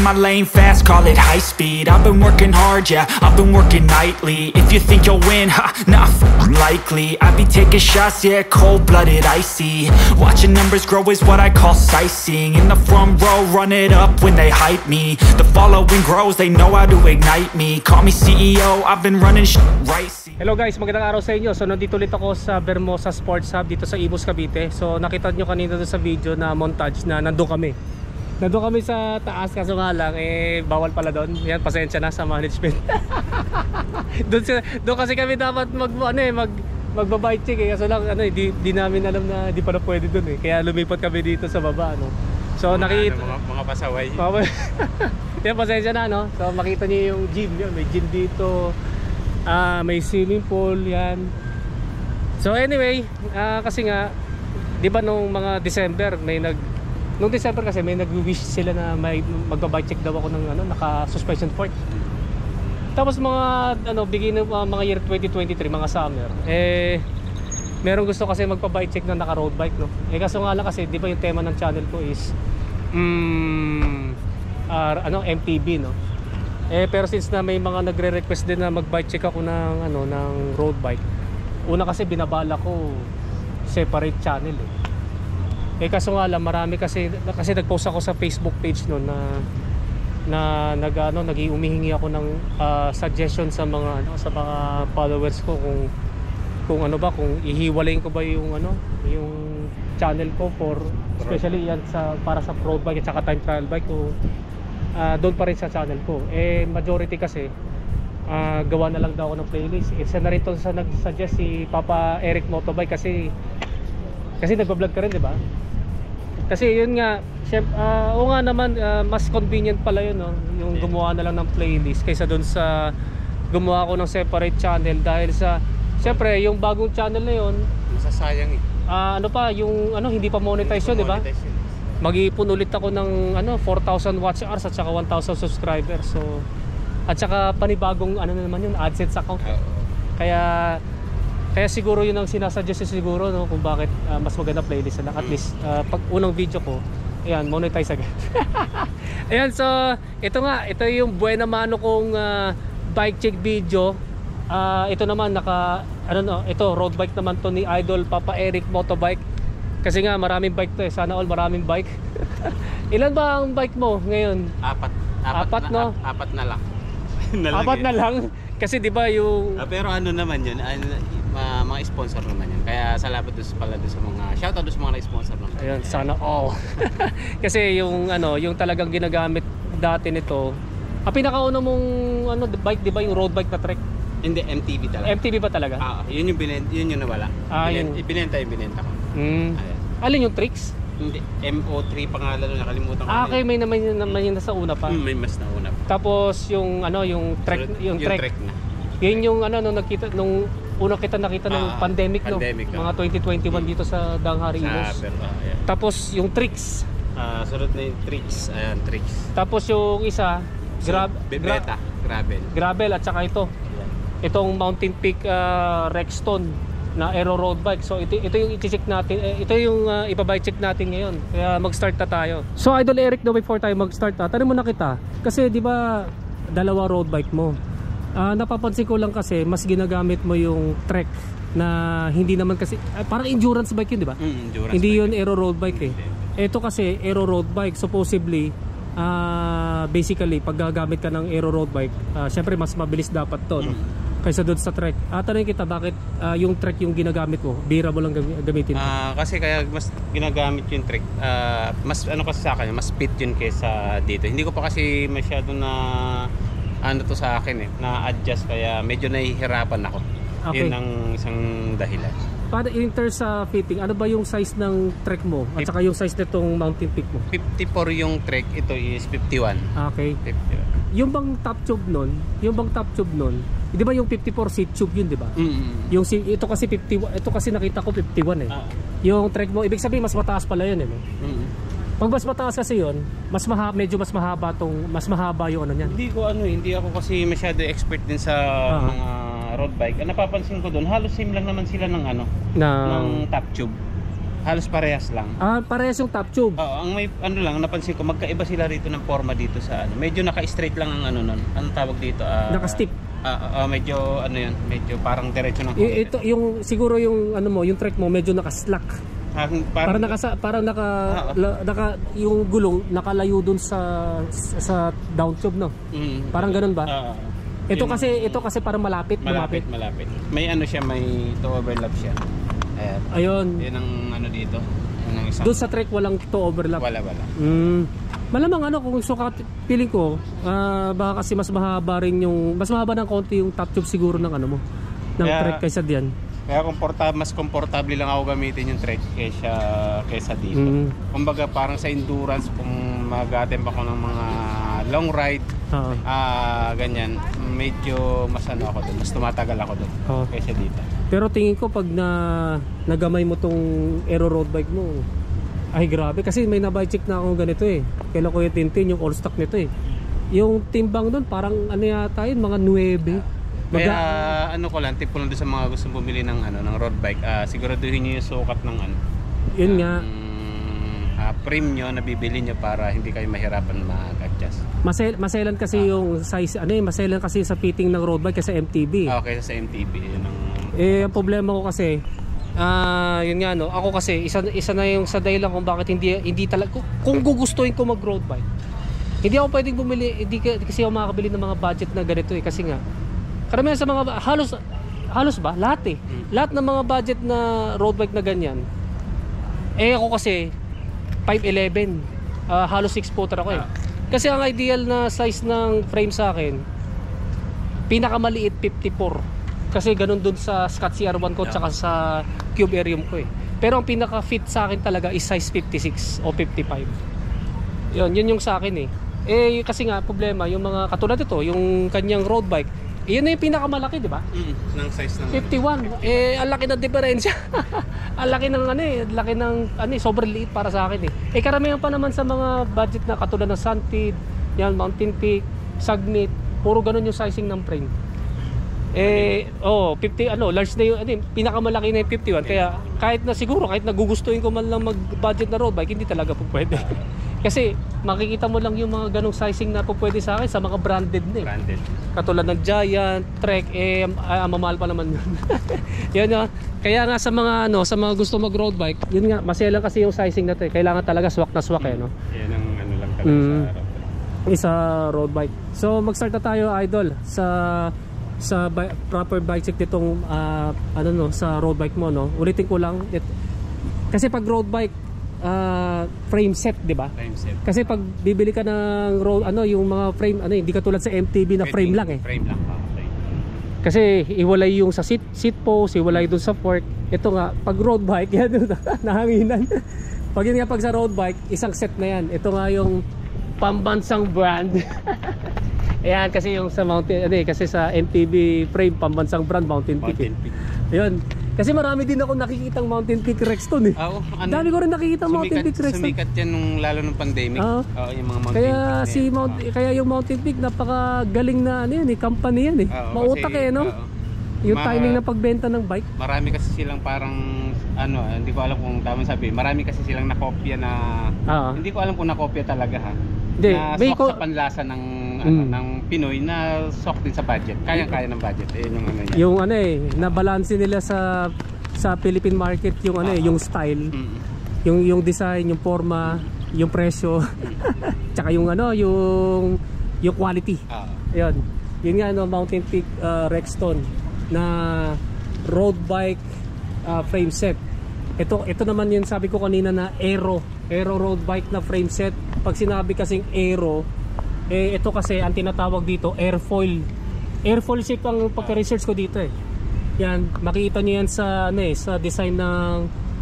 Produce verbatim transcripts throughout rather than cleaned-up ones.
my lane fast, call it high speed. I've been working hard, yeah, I've been working nightly. If you think you'll win, ha, not f***ing likely. I be taking shots, yeah, cold-blooded, icy. Watching numbers grow is what I call sightseeing. In the front row, run it up when they hype me. The following grows, they know how to ignite me. Call me C E O, I've been running sh** right. Hello guys, magandang araw sa inyo. So nandito ulit ako sa Vermosa Sports Hub dito sa Imus, Cavite. So nakita nyo kanina doon sa video na montage na nandun kami. Nandun kami sa taas, kaso nga lang eh bawal pala doon. Yan, pasensya na sa management. doon, doon kasi kami dapat mag ano eh mag magba-bike check eh. Kaso lang ano eh, di, di namin alam na di pala pwede doon eh. Kaya lumipat kami dito sa baba ano. So mga, nakita ano, mga, mga pasaway. Yan, pasensya na no. So makita niyo yung gym, yan, may gym dito. Ah, may swimming pool yan. So anyway, uh, kasi nga 'di ba nung mga December may nag nung December kasi may nag-wish sila na may magba-bike check daw ako ng ano, naka-suspension fork. Tapos mga ano, beginning uh, mga year twenty twenty-three, mga summer, eh merong gusto kasi magpa-bike check na naka-road bike no. Eh kaso nga lang kasi 'di ba yung tema ng channel ko is mm, uh, ano M T B no. Eh pero since na may mga nagre-request din na mag-bike check ako ng ano ng road bike. Una kasi binabala ko separate channel eh. Eh kaso nga lang marami kasi kasi nag-post ako sa Facebook page noon na na nag ano nag-umihingi ako ng uh, suggestion sa mga ano sa mga followers ko kung kung ano ba kung ihiwalayin ko ba yung ano yung channel ko for especially yan sa para sa road bike at saka time trial bike ko. Uh, doon pa rin sa channel ko. Eh majority kasi uh, gawa na lang daw ako ng playlist. Isa na rin to sa nag-suggest si Papa Eric Motobike kasi kasi nagba-vlog ka rin, 'di ba? Kasi yun nga, syempre, uh, o nga naman uh, mas convenient pala yun, no? Yung gumawa na lang ng playlist kaysa doon sa gumawa ko ng separate channel dahil sa syempre yung bagong channel na yun, masasayang eh. Uh, ano pa, yung ano hindi pa monetize yun, 'di ba? Mag-iipon ulit ako ng ano four thousand watch hours at saka one thousand subscribers. So at saka panibagong ano na naman yun, AdSense account. Uh, kaya kaya siguro yun ang sinasuggest siguro no kung bakit uh, mas maganda playlist na at least uh, pag unang video ko, ayan, monetize agad. Ayan, so ito nga, ito yung buena mano kong uh, bike check video. Uh, ito naman naka ano no, ito road bike naman to ni Idol Papa Eric Motobike. Kasi nga maraming bike to eh. Sana all maraming bike. Ilan ba ang bike mo ngayon? Apat. Apat, apat na, no? Ap, apat na lang. na lang apat eh. na lang? Kasi di ba yung... Uh, pero ano naman yun, uh, uh, mga sponsor naman yun. Kaya salamat doon pala doon sa mga... Shoutout doon sa mga na-sponsor naman. Ayun, sana all. Kasi yung ano, yung talagang ginagamit dati nito, ang pinakauna mong ano, bike di ba yung road bike na trek? Hindi, M T B talaga. M T B ba talaga? Ah, yun yung binenta, yun yung nawala. Ah, Binenta, yun. Ibinenta yung binenta ko. Mm. Alin yung tricks? Hindi, M O three pangalan nun, nakalimutan ko. Ah, okay, may naman yun naman yun nasa una pa. Hmm, may mas nauna pa. Tapos yung ano, yung trek, So, yung, yung trek. trek na. Yun yung ano nung nakita nung una kita nakita ng Ah, pandemic, pandemic, no. ah. Mga twenty twenty-one dito sa Danghari Imus. Sa pero, ah, yeah. Tapos yung tricks. Ah, sunod na yung tricks. Ayan, tricks. Tapos yung isa, grab, so, bebeta, gra gravel. gravel at saka ito. Itong Mountain Peak uh, Rexton na aero road bike. So ito, ito yung i-check natin, eh, ito yung uh, ipabike check natin ngayon. Kaya mag-start na tayo. So Idol Eric, no, before tayo mag-start, ah, tanong mo na kita. Kasi di ba dalawa road bike mo? Uh, napapansin ko lang kasi mas ginagamit mo yung trek na hindi naman kasi uh, parang endurance bike yun, di ba? Mm, endurance hindi bike. yun aero road bike eh. Ito kasi aero road bike, supposedly uh, basically pag gagamit ka ng aero road bike, uh, syempre mas mabilis dapat to, no? Mm. Kaysa doon sa trek. Ah, tanongin kita, bakit uh, yung trek yung ginagamit mo? Bira mo lang gamitin? Ah, uh, kasi kaya mas ginagamit yung trek. Uh, mas ano kasi sa akin, mas fit yun kaysa dito. Hindi ko pa kasi masyado na ano to sa akin eh, na-adjust kaya medyo nahihirapan ako. Okay. Yun ang isang dahilan. Para in terms sa fitting, ano ba yung size ng trek mo? At saka yung size nitong Mountain Peak mo? fifty-four yung trek, ito is fifty-one. Okay. fifty-one. Yung bang top tube nun, yung bang top tube nun, di ba yung fifty-four seat tube yun, di ba? Mm-hmm. Yung ito kasi fifty, ito kasi nakita ko fifty-one eh. Ah. Yung trek mo, ibig sabihin mas mataas pala yun eh. No? Mm-hmm. Pag mas mataas kasi yun, mas mahaba, medyo mas mahaba tong, mas mahaba yung ano niyan. Hindi ko ano, hindi ako kasi masyado expert din sa uh-huh. mga road bike. Ang napapansin ko doon, halos same lang naman sila ng ano, na ng top tube. Halos parehas lang. Ah, parehas yung top tube. Oo, ang may ano lang napansin ko magkaiba sila rito ng forma dito sa ano. Medyo naka-straight lang ang ano nun. Anong tawag dito? Ah, Naka-stiff. Ah, ah, medyo ano 'yun, medyo parang diretso ng Y- ito yung siguro yung ano mo, yung trek mo medyo naka-slack. Ah, Parang naka parang naka, Ah, la, naka yung gulong nakalayo dun sa sa down tube, no. Mm. Parang ganun ba? Ah, ito yun. kasi ito kasi parang malapit, malapit, lumapit. malapit. May ano siya, may toe overlap siya. Ayan. Ayun. Yan ang ano dito. Yan ang isang Doon sa trek walang to overlap. wala wala. Mm. Malamang ano kung sukat feeling ko, ah, baka kasi mas mahaba rin yung mas mahaba ng konti yung top tube siguro ng ano mo. Ng Kaya- trek kaysa diyan. Kaya komportable, mas komportable lang ako gamitin yung trek kaysa kaysa dito. Mm. Kumbaga parang sa endurance kung mag-attempt ako ng mga long ride, Oo. ah ganyan, medyo mas ano ako doon, mas tumatagal ako doon Oo. kaysa dito. Pero tingin ko pag na nagamay mo tong aero road bike mo, ay grabe kasi may na-bike check na ako ganito eh. Kailan ko yung Tintin yung all stock nito eh. Yung timbang doon parang ano yata yun, mga nuwebe. Kaya Maga- ano ko lang, tip ko lang doon sa mga gustong bumili ng ano ng road bike, ah siguraduhin niyo yung sukat ng ano. Yun nga. Uh, frame nyo na bibili nyo para hindi kayo mahirapan mag-adjust. Masel maselan kasi yung size ano eh, maselan kasi sa fitting ng road bike kasi M T B. Ah, okay, sa M T B yun ang Eh ang problema ko kasi ah yun nga no, ako kasi isa isa na yung sa dahilan kung bakit hindi hindi talaga kung, kung gugustuhin ko mag road bike. Hindi ako pwedeng bumili, hindi ka- kasi ako makakabili ng mga budget na ganito eh kasi nga karamihan sa mga halos halos ba lahat eh. Hmm. Lahat ng mga budget na road bike na ganyan. Eh ako kasi five eleven, ah, halos six footer ako eh. Ah. Kasi ang ideal na size ng frame sa akin pinakamaliit fifty-four. Kasi ganun dun sa Scott C R one ko Yeah. tsaka sa Cube Aerium ko eh. Pero ang pinaka fit sa akin talaga is size fifty-six o fifty-five. Yun, yun yung sa akin eh. Eh kasi nga problema yung mga katulad ito, yung kanyang road bike, yun na yung pinakamalaki, di ba? mm, ng size ng fifty-one. Eh ang laki ng diferensya. Ang laki ng ano eh, ang laki ng ano eh, sobrang liit para sa akin eh. Eh karamihan pa naman sa mga budget na katulad ng Santid, yan Mountain Peak, Sagnit, puro ganun yung sizing ng frame. Eh, oh, fifty ano, large na yung ano, eh, pinakamalaki na yung fifty-one. Kaya kahit na siguro kahit nagugustuhin ko man lang mag-budget na road bike, hindi talaga po pwede. Kasi makikita mo lang yung mga ganong sizing na po pwede sa akin sa mga branded na eh. branded. Katulad ng Giant, Trek, eh, ah, mamahal pa naman yun. Yan nga. Kaya nga sa mga ano, sa mga gusto mag road bike, yun nga, maselang kasi yung sizing na to eh. Kailangan talaga swak na swak eh, no? Yan ang ano lang talaga Mm. sa road bike. Isa road bike. So mag-start na tayo, idol, sa sa bi- proper bike check nitong ah, ano no, sa road bike mo, no. Ulitin ko lang it, kasi pag road bike ah, frame set, 'di ba? Time set. Kasi pag bibili ka ng road ano, yung mga frame ano, hindi katulad sa M T B na frame lang eh. Frame lang. Ah, okay. Kasi iwalay yung sa seat, seat post, iwalay dun sa fork. Ito nga, pag road bike, yan nahanginan. Pag yun nga pag sa road bike, isang set na yan. Ito nga yung pambansang brand. Ayan, kasi yung sa Mountain, ano eh, kasi sa M T B frame, pambansang brand, Mountain Peak. Mountain Eh. Peak. Ayun. Kasi marami din ako nakikitang Mountain Peak Rexton eh. Ah, oh, ano, Dami ko rin nakikita Mountain sumikat, Peak Rexton. Sumikat yan nung lalo nung pandemic. Ah. Oo, yung mga Mountain Kaya Peak na si yan. Mount, Oo. kaya yung Mountain Peak napakagaling na ano yun eh, company yan eh. Oo, Mautak kasi, eh, no? oo. Yung Ma- timing ng pagbenta ng bike. Marami kasi silang parang ano, hindi ko alam kung tama sabi. Marami kasi silang nakopya na Ah. hindi ko alam kung nakopya talaga ha. Hindi, na may swak ko- sa panlasa ng ano, Mm. ng Pinoy na swak din sa budget. Kaya-kaya ng budget. Eh yung ano niya. Yung ano eh, nabalanse nila sa sa Philippine market yung ano eh, Ah. yung style, Mm. yung yung design, yung forma, yung presyo. Tsaka yung ano, yung yung quality. Ah. Ayun. Yun nga no, Mountain Peak uh, Rexton na road bike uh, frame set. Ito ito naman yung sabi ko kanina na Aero, Aero road bike na frame set. Pag sinabi kasing Aero, eh ito kasi ang tinatawag dito airfoil. Airfoil shape ang pagka-research ko dito eh. Yan, makikita niyo yan sa ano eh, sa design ng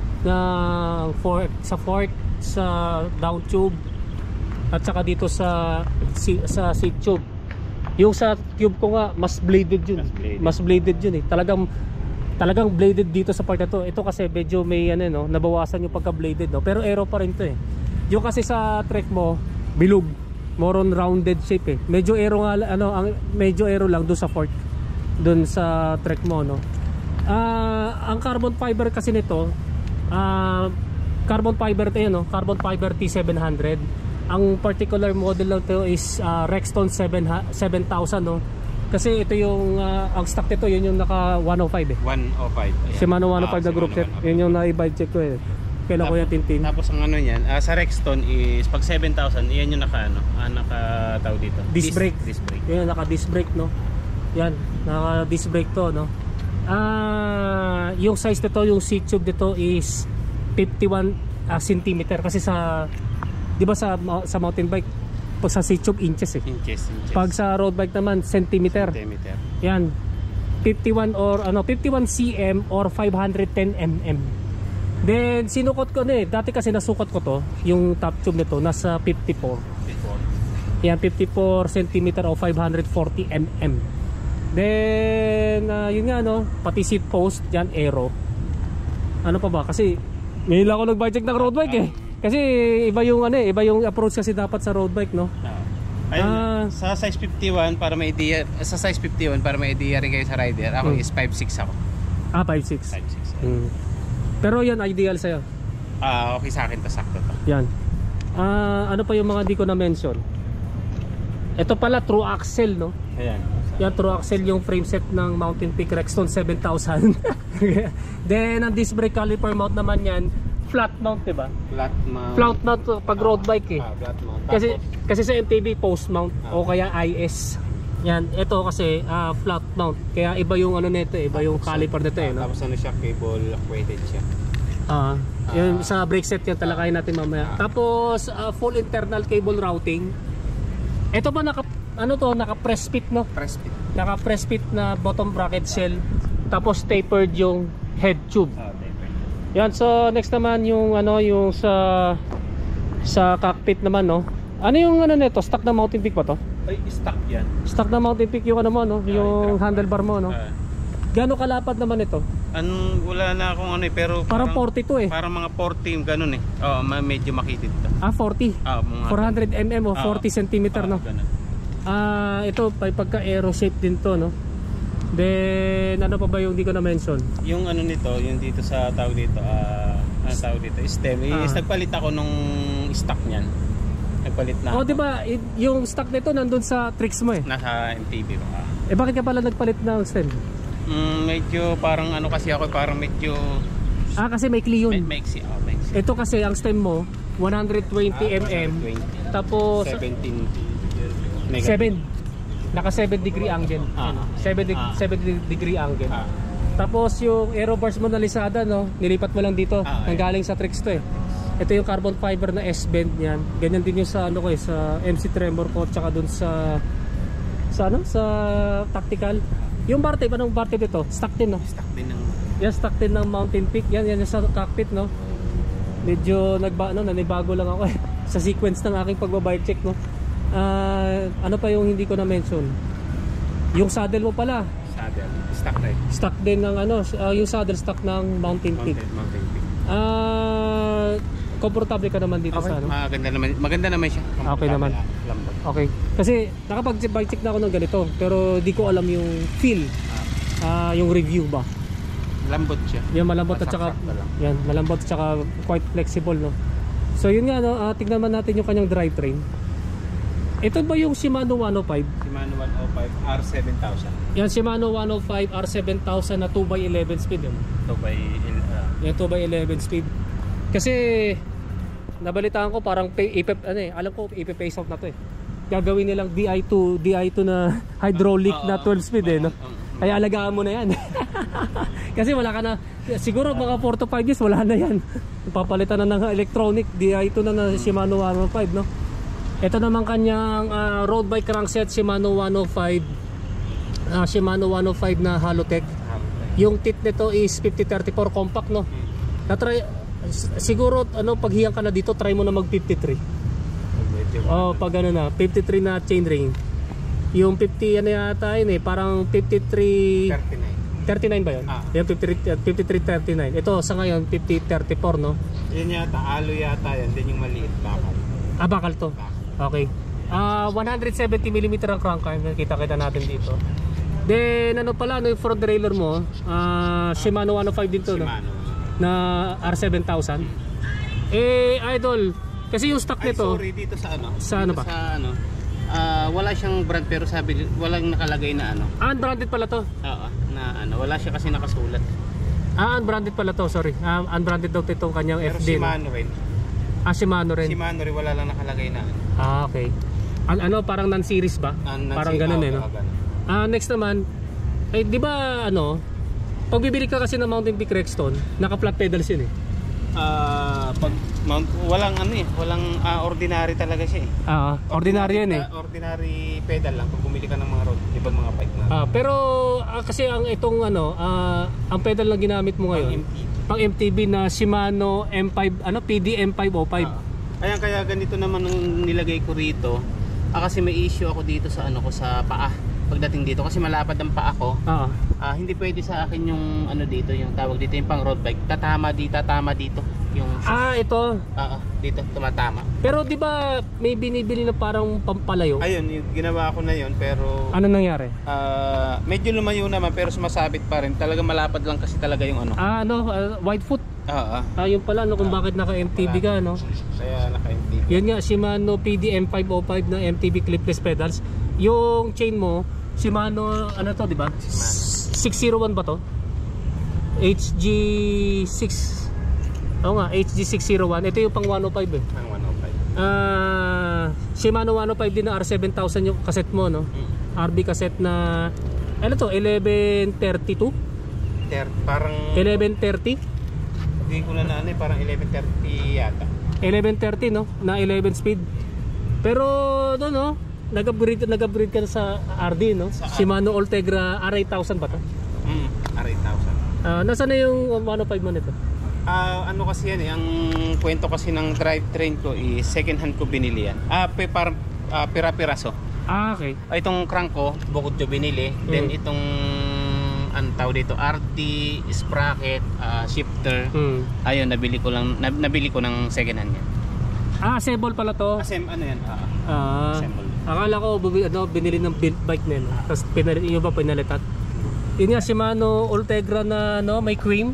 ng fork, sa fork, sa down tube at saka dito sa si- sa seat tube. Yung sa cube ko nga mas bladed yun. Mas bladed. Mas bladed yun eh. Talagang talagang bladed dito sa part na to. Ito kasi medyo may ano no, nabawasan yung pagka-bladed no. Pero aero pa rin to eh. Yung kasi sa trek mo, bilog. More on rounded shape eh. Medyo aero nga ano, ang medyo aero lang doon sa fork. Doon sa trek mo no. Ah, ang carbon fiber kasi nito Ah, carbon fiber to yun, no? Carbon fiber T seven hundred. Ang particular model lang to is uh, Rexton seven thousand, no? Kasi ito yung uh, ang stock nito, yun yung naka one oh five eh. one oh five. Shimano one oh five Ah, na group Shimano set. one oh five. Yun yung na-buy check ko eh. Kailan ko yung tintin. Tapos ang ano niyan, ah, sa Rexton is pag seven thousand, iyan yung naka ano, ah, naka tawag dito. Disc brake. Disc brake. Yun, naka disc brake, no? Yan, naka disc brake to, no? Ah, yung size nito, yung seat tube nito is fifty-one uh, centimeter kasi sa, di ba sa sa mountain bike pag sa seat tube inches eh. Inches, inches. Pag sa road bike naman centimeter. Centimeter. Yan. fifty-one or ano, fifty-one centimeters or five hundred ten millimeters. Then sinukot ko na eh. Dati kasi nasukot ko to, yung top tube nito nasa fifty-four. Before. Yan, fifty-four centimeters o five hundred forty millimeters. Then uh, yun nga, no, pati seat post yan, aero. Ano pa ba, kasi ngayon lang ako nag-bike check ng road bike eh, kasi iba yung ano eh, iba yung approach kasi dapat sa road bike, no. Ah. Ayun, Ah. sa size fifty-one para may idea, sa size fifty-one para may idea rin kayo sa rider. Ako Hmm. is five six ako. Ah, five six. five six. Hmm. Pero yan ideal sa'yo. Ah, okay sa akin to, sakto to. Yan. Ah, ano pa yung mga di ko na mention? Ito pala true axle, no. Ayan. Yan, true axle yung frame set ng Mountain Peak Rexton seven thousand. Then ang disc brake caliper mount naman yan, flat mount, diba? Flat mount. Flat mount to pag road bike eh. Ah, flat mount. Kasi Tapos, kasi sa M T B post mount Ah. o kaya I S. Yan, ito kasi ah, flat mount. Kaya iba yung ano nito, iba yung caliper nito eh, ah, no. Tapos ano siya, cable weighted siya. Ah, yung sa brake set yan talakayin natin mamaya. Tapos ah, full internal cable routing. Ito ba naka ano to, naka press fit, no? Press fit. Naka press fit na bottom bracket shell. Tapos tapered yung head tube. Ah, taper. Yan, so next naman yung ano, yung sa sa cockpit naman, no. Ano yung ano nito? Stock na Mountain Peak ba to? Ay, stock yan. Stock na Mountain Peak yung ano mo, no? Yung handlebar mo, no? Ah, Gaano kalapad naman ito? An wala na akong ano eh, pero Parang forty-two eh. Parang mga forty ganun eh. Oo, ma- medyo makitid to. Ah, forty. Ah, mga four hundred millimeters o Ah, forty centimeter, ah, no? ganun. Ah, ito pa pagka aero shape din to, no. Then ano pa ba yung di ko na mention? Yung ano nito, yung dito sa tawag dito, ah, ano tawag dito, stem. Ah. Is nagpalit ako nung stock niyan. Nagpalit na. Oh, ako. di ba, i- yung stock nito nandun sa tricks mo eh. Nasa M T B ba? Ah. Eh bakit ka pala nagpalit ng stem? Mm, medyo parang ano kasi ako, parang medyo Ah, kasi may clean may yun. maiksi. Oh, maiksi. Ito kasi ang stem mo one hundred twenty Ah, millimeters. one twenty. Tapos seventeen. seven. Naka seven degree angle. Ah. seven Ah. degree angle. Ah. Tapos yung aero bars mo na Lisada, no, nilipat mo lang dito. Ah, Nanggaling sa tricks to eh. Ito yung carbon fiber na S-bend niyan. Ganyan din yung sa ano ko eh, sa M C Tremor ko, tsaka dun sa sa ano, sa tactical. Yung bar tape, anong bar tape ito? Stock din, no? Stock din ng Yan, stock din ng Mountain Peak. Yan, yan yung sa cockpit, no? Medyo nagba, ano, nanibago lang ako eh. Sa sequence ng aking pagbabike check, no? Ah, ano pa yung hindi ko na mention? Yung saddle mo pala, saddle. Stock rin. stock din ng ano, ah, yung saddle stock ng Mountain Peak. Mountain, mountain peak. Ah, komportable ka naman dito Okay, sa ano? maganda naman, maganda naman siya. Okay naman. Ah, lambot. Okay. Kasi nakapag-bike check na ako ng ganito, pero di ko alam yung feel, ah, yung review ba. Lambot siya. Yan, malambot at saka Masaksak na lang. yan, malambot at saka quite flexible, no. So yun nga, no, ah, tignan man natin yung kanyang drivetrain. Ito ba yung Shimano one oh five? Shimano one oh five R seven thousand. Yan, Shimano one oh five R seven thousand na two by eleven speed, yun. Ito by uh, Yan, two by eleven speed. Kasi nabalitaan ko parang pay, ipep, ano eh, alam ko ipe-pace out na to eh. Gagawin nilang D I two, D I two na hydraulic na twelve speed eh, no. Kaya alagaan mo na yan. Kasi wala ka na, siguro mga four to five years wala na yan. Papalitan na ng electronic D I two na na Shimano one oh five, no. Ito naman kanyang uh, road bike crankset, Shimano one oh five, uh, Shimano one oh five na Halotech. Yung tit nito is fifty thirty-four compact, no. Na-try, siguro ano, paghiyang ka na dito, try mo na mag fifty-three. medyo Oh, pag ano na, fifty-three na chain ring. Yung fifty ano yata yun eh, parang fifty-three thirty-nine. thirty-nine ba yun? Ah. Yung fifty-three thirty-nine. Ito sa ngayon fifty thirty-four, no. Yun yata, alo yata yan. Din yung maliit bakal. Ah, bakal to. Okay. Ah, one hundred seventy millimeter ang crank arm, kita-kita natin dito. Then ano pala, no, yung front derailleur mo, ah, Shimano one oh five din to, no. Shimano. na R seven thousand. Eh idol, kasi yung stock Ay, nito sorry, dito sa ano? Sa ano Dito ba? Sa ano? Ah, wala siyang brand pero sabi walang nakalagay na ano. ah, unbranded pala to. Oo, na ano, wala siya kasi nakasulat. Ah, unbranded pala to, sorry. Ah, unbranded daw itong kanyang Pero F D. no? Shimano rin. Ah, Shimano rin. Shimano rin wala lang nakalagay na ano. Ah, okay. An ano, parang non-series ba? Ah, non- parang ganun eh, no? oo, ganun. Ah, next naman, eh, di ba, ano, pag bibili ka kasi ng Mountain Peak Rexton, naka-flat pedals yun eh. Ah, pag mount, walang ano eh, walang ah, ordinary talaga siya eh. Ah, ordinary yun eh. ah, Ordinary pedal lang pag bumili ka ng mga road, di ba mga bike na. Ah, pero ah, kasi ang itong ano, ah, ang pedal na ginamit mo ngayon, Pang M T B. pang M T B na Shimano M five, ano, P D M five oh five. Ah. Ayan, kaya ganito naman ang nilagay ko rito. Ah, kasi may issue ako dito sa ano ko sa paa. Pagdating dito kasi malapad ang paa ko. Ah. Ah, hindi pwede sa akin yung ano dito, yung tawag dito yung pang road bike. Tatama dito, tatama dito. Yung Ah, ito. ah, ah, dito tumatama. Pero 'di ba may binibili na parang pampalayo? Ayun, yung ginawa ko na yun pero Ano nangyari? ah, medyo lumayo naman pero sumasabit pa rin. Talaga malapad lang kasi talaga yung ano. Ah, ano, ah, Whitefoot. Ah, ah. Ah, yun pala no kung bakit naka-M T B ka, no? Kaya naka-M T B. Yan nga, Shimano P D M five oh five na M T B clipless pedals. Yung chain mo, Shimano, ano to, di ba? six oh one ba to? H G six. Oo nga, H G six oh one. Ito yung pang one oh five eh. Ang one oh five. Ah, Shimano one oh five din na R seven thousand yung cassette mo, no? Hmm. R B cassette na, ano to, eleven thirty-two? Ter, parang eleven thirty? hindi ko na na ano eh, parang eleven thirty yata. eleven thirty, no? Na eleven speed. Pero doon, no? Nag-upgrade, nag-upgrade ka na sa R D, no? Sa Shimano Ultegra R eight thousand ba to? Mm, R eight thousand. Ah, nasaan na yung one oh five mo nito? Ah, ano kasi yan eh, ang kwento kasi ng drivetrain ko is second hand ko binili yan. Ah, pe, parang ah, pira-piraso. Ah, okay. Ah, itong crank ko, bukod ko binili. Then Mm. itong ang tawag dito, R T, sprocket, ah, shifter. Hmm. Ayun, nabili ko lang, nab- nabili ko ng second hand yan. Ah, assemble pala to. Asem, ano yan? Ah, Ah, assemble. akala ko bubi, ano, binili ng built bike na yun. Tapos pinalit, yung ba pinalitan? Yun nga, Shimano Ultegra na no, may cream.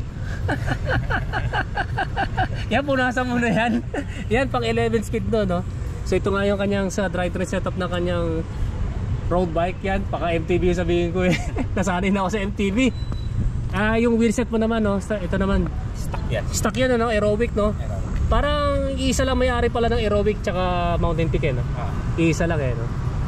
Yan, punasan mo na yan. Yan, pang eleven speed no, no? So ito nga yung kanyang sa drivetrain setup na kanyang road bike yan. Paka M T B yung sabihin ko eh. Nasanay na ako sa M T B. Ah, yung wheelset mo naman, no? Ito naman. Stock yan. Stock yan, no? Aerobic, no? Parang isa lang may-ari pala ng Aerobic tsaka Mountain Peak, eh, no? Ah. Isa lang, eh, no?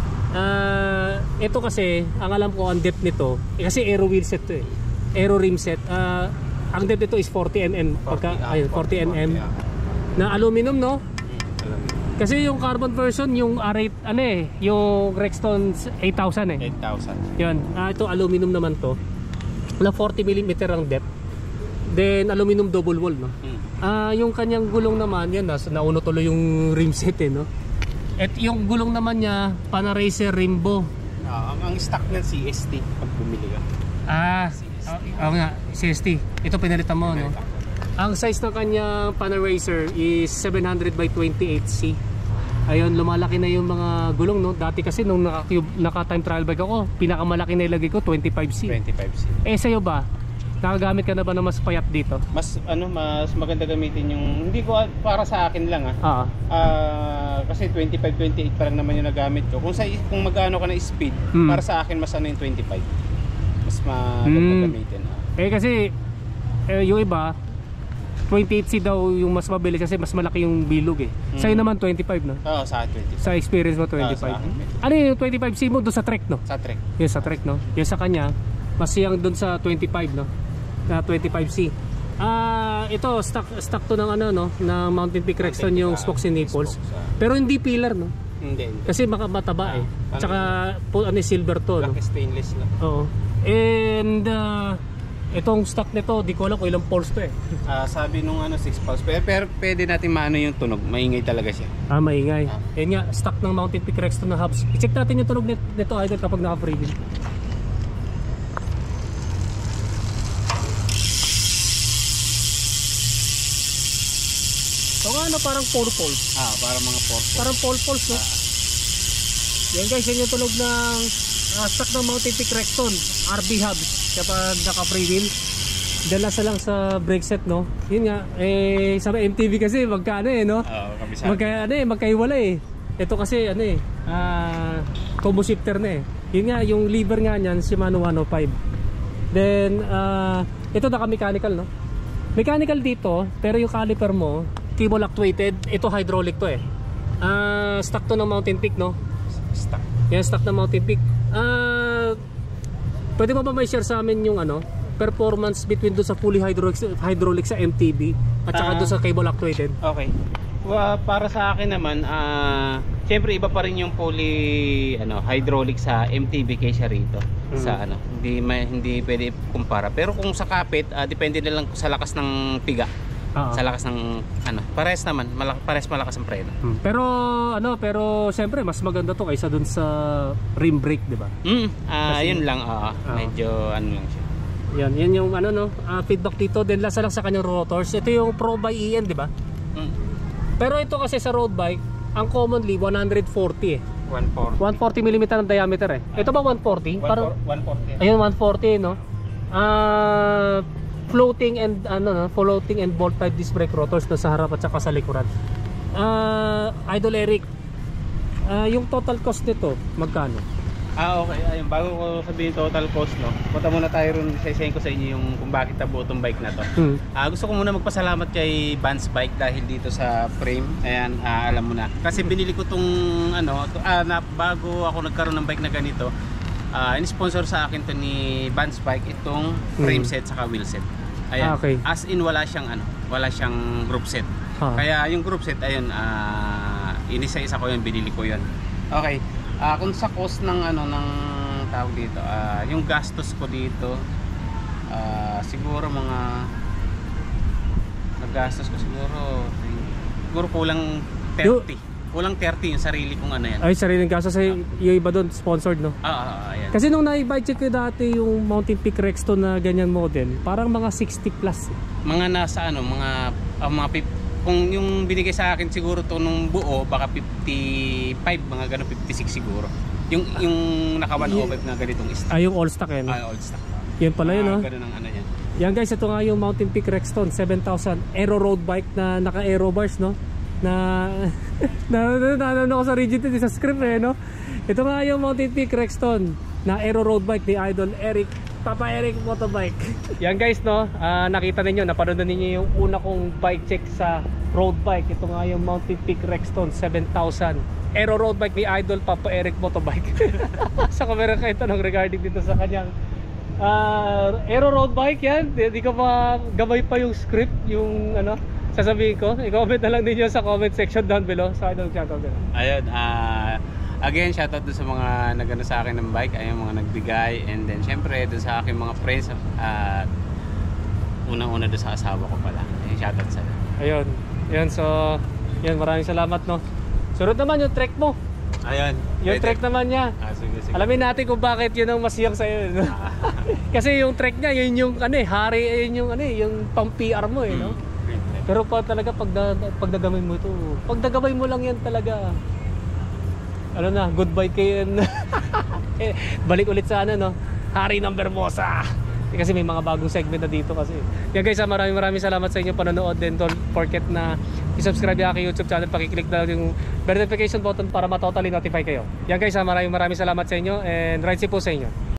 Ah, ito kasi, ang alam ko ang depth nito, eh, kasi aero wheelset to, eh. Aero rim set. Ah, ang depth nito is forty millimeters. Pagka, ah, ayun, forty millimeters. ah. Na aluminum, no? Mm, alam mo. Kasi yung carbon version, yung R eight, ano eh, yung Rexton eight thousand, eh. eight thousand. Yun, ah, ito aluminum naman to. Na forty millimeters ang depth. Then aluminum double wall, no. Mm. Ah, yung kanyang gulong naman, yan nas nauno tuloy yung rim set, eh, no. At yung gulong naman niya, Panaracer Rimbo. Ah, ang, ang stock niyan C S T pag bumili ka. Ah, oo nga, C S T. Ito pinalitan mo, no. Ang size ng kanyang Panaracer is seven hundred by twenty-eight C. Ayun, lumalaki na yung mga gulong, no. Dati kasi nung naka-cube, naka-time trial bike ako, pinakamalaki na ilagay ko twenty-five C. twenty-five C. Eh sa'yo ba? Nakagamit ka na ba ng mas payat dito? Mas ano, mas maganda gamitin yung hindi ko para sa akin lang ah. Ah. Ah, kasi twenty-five, twenty-eight pa lang naman yung nagamit ko. Kung sa kung magano ka na speed, Hmm. para sa akin mas ano yung twenty-five. Mas maganda Hmm. gamitin. Ah. Eh kasi eh, yung iba twenty-eight C daw yung mas mabilis kasi mas malaki yung bilog eh. Sa'yo Hmm. naman twenty-five, no? Oo, sa akin twenty-five. Sa experience mo twenty-five. Ah, sa akin. Ano yung twenty-five C mo doon sa trek, no? Sa trek. Yung sa trek, no? Yung sa kanya mas yang doon sa twenty-five, no? Na twenty-five C. Ah, ito stock stock to ng ano, no? Na Mountain Peak Rexton Mountain Peak, yung ah, spokes and nipples. spokes, ah. Pero hindi pillar, no? Hindi. Kasi maka mataba eh. Ah, Tsaka po ano silver to, no? Black stainless lang. Oo. And uh, itong stock nito, di ko alam kung ilang poles to eh. Ah, sabi nung ano six pulse. Pero, pero pwede natin maano yung tunog. Maingay talaga siya. Ah, maingay. Ah. Yan nga, stock ng Mountain Peak Rexton na hubs. I-check natin yung tunog nito, nito idol kapag naka-freewheel. So ano, parang four poles. Ah, para mga four pulse. Parang four poles, no? Yan guys, yan yung tunog ng uh, stock ng Mountain Peak Rexton R B hubs kapag naka-freewheel. Dahil nasa lang sa brake set, no? Yun nga, eh, sa M T V kasi magkaano eh, no? Oo, kabisado. Magka, ano eh, magkaiwala eh. Ito kasi, ano eh, ah, combo shifter na eh. Yun nga, yung lever nga niyan, Shimano one oh five. Then, ah, ito naka-mechanical, no? Mechanical dito, pero yung caliper mo, cable actuated, ito hydraulic to eh. Ah, stock to ng Mountain Peak, no? Stuck. Yan, stock ng Mountain Peak. Ah, pwede mo ba may share sa amin yung ano, performance between doon sa fully hydraulic, hydraulic sa M T B at saka Ah. doon sa cable actuated? Okay. Well, para sa akin naman, ah, siyempre iba pa rin yung fully ano, hydraulic sa M T B kaysa rito. Mhm. Sa ano, hindi ma- hindi pwede kumpara. Pero kung sa kapit, ah, depende na lang sa lakas ng piga. Oo. Sa lakas ng ano, pares naman, malak pares malakas ang preno. Hmm. Pero ano, pero siyempre mas maganda to kaysa doon sa rim brake, 'di ba? Mm, ah, Kasi- yun lang, oo. Medyo ano lang siya. Yan, yan yung ano no, ah, feedback dito. Then lasa lang sa kanyang rotors. Ito yung Pro by E N, 'di ba? Mm. Pero ito kasi sa road bike, ang commonly one forty eh. one forty. one forty millimeter ang diameter eh. Ito ba one forty? Parang one forty. ayun one forty no. Ah, floating and ano no, floating and bolt type disc brake rotors na sa harap at saka sa likuran. Ah, Idol Eric. Ah, yung total cost nito magkano? Ah, okay. Ayun, bago ko sabihin total cost, no. Punta muna tayo ron, isa-isahin ko sa inyo yung kung bakit nabuo tong bike na to. Hmm. Ah, gusto ko muna magpasalamat kay Vans Bike dahil dito sa frame. Ayan, ah, alam mo na. Kasi binili ko tong ano, to, ah, na, bago ako nagkaroon ng bike na ganito, ah, in-sponsor sa akin to ni Vans Bike itong frame Hmm. set saka wheel set. Ayan. Ah, okay. As in wala siyang ano, wala siyang group set. Ah. Kaya yung group set ayun, ah, inisa-isa ko yun, binili ko yun. Okay. Ah, kung sa cost ng ano ng tawag dito, ah, yung gastos ko dito, ah, siguro mga naggastos ko siguro siguro kulang thirty. Kulang thirty yung sarili kong ano yan. Ay, sariling kaso sa yung iba doon sponsored no. Ah, ah, ah, ayan. Kasi nung na-budget ko dati yung Mountain Peak Rexton na ganyan model, parang mga sixty plus. eh. Mga nasa ano, mga ah, mga pip, kung yung binigay sa akin siguro to nung buo baka fifty-five, mga ganun fifty-six siguro. Yung yung naka one oh five na ganitong stock. Ay, yung all stock eh. No? Ah, old stock. Yan pala yun no. Ah, ganun ang ano yan. Yan guys, ito nga yung Mountain Peak Rexton seven thousand aero road bike na naka aero bars no. Na na na na ko sa rigidity sa script eh no. Ito nga yung Mountain Peak Rexton na aero road bike ni Idol Eric, Papa Eric Motobike. Yan guys no, ah, nakita ninyo, napanood ninyo yung una kong bike check sa road bike. Ito nga yung Mountain Peak Rexton seven thousand aero road bike ni Idol Papa Eric Motobike. Sa camera kayo tanong regarding dito sa kanyang ah, aero road bike yan. Di ko pa gamay pa yung script, yung ano sasabihin ko. I-comment na lang ninyo sa comment section down below. Sa Idol shoutout din. Ayun, ah again, shoutout dun sa mga nagano sa akin ng bike, ayun, mga nagbigay, and then syempre dun sa aking mga friends at unang-una dun sa asawa ko pala. Ayun, shoutout sa Ayun. Yan, so yan, maraming salamat no. Sunod naman yung trek mo. ayun. Yung pwede. trek naman niya. Ah, sige, sige. Alamin natin kung bakit yun ang masiyang sa'yo. No? Kasi yung trek niya, yun yung ano eh, hari, yun yung ano eh, yung pang P R mo eh, no? Pero pa talaga pag, da, pag dagamay mo ito, pag dagamay mo lang yan talaga, ano na, goodbye kayo. Eh, balik ulit sa ano no, Hari ng Bermosa. Kasi may mga bagong segment na dito kasi. Yan guys, ah, maraming maraming salamat sa inyong panonood. Then don't forget na i-subscribe yung aking YouTube channel, pakiclick na yung bell notification button para ma-totally notify kayo. Yan guys, ah, maraming maraming salamat sa inyo and ride safe po sa inyo.